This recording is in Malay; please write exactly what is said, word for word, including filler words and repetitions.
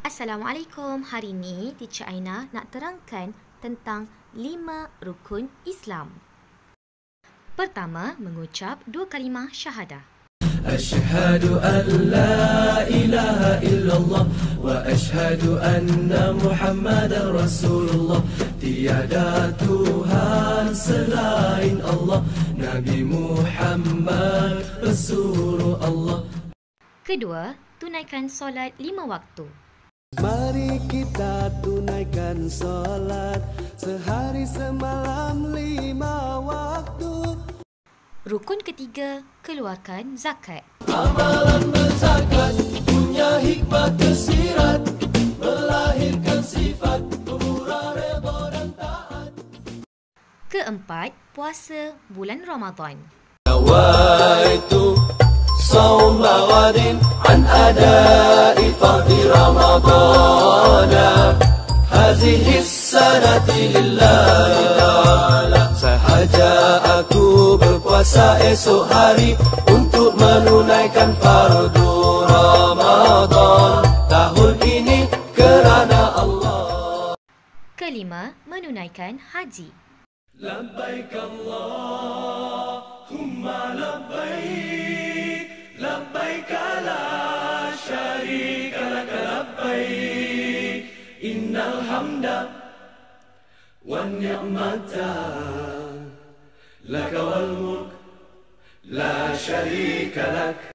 Assalamualaikum. Hari ini Teacher Aina nak terangkan tentang lima rukun Islam. Pertama, mengucap dua kalimah syahadah. Asyhadu an la ilaha illallah wa asyhadu anna Muhammadar Rasulullah. Tiada Tuhan selain Allah, Nabi Muhammad Rasulullah. Kedua, tunaikan solat lima waktu. Mari kita tunaikan solat sehari semalam lima waktu. Rukun ketiga, keluarkan zakat. Amalan berzakat punya hikmah tersirat, melahirkan sifat pemurah, redha dan taat. Keempat, puasa bulan Ramadan. Nawaitu sawma wadin an adai fardhi Ramadana hazihi sanati lillahi ta'ala. Sahaja aku berpuasa esok hari untuk menunaikan fardu Ramadan tahun ini kerana Allah. Kelima, menunaikan haji. Labbaik Allahumma labbaik, labbaik la syarika lak labbaik, innal hamda wan ni'mata lak wal mulk la syarika lak.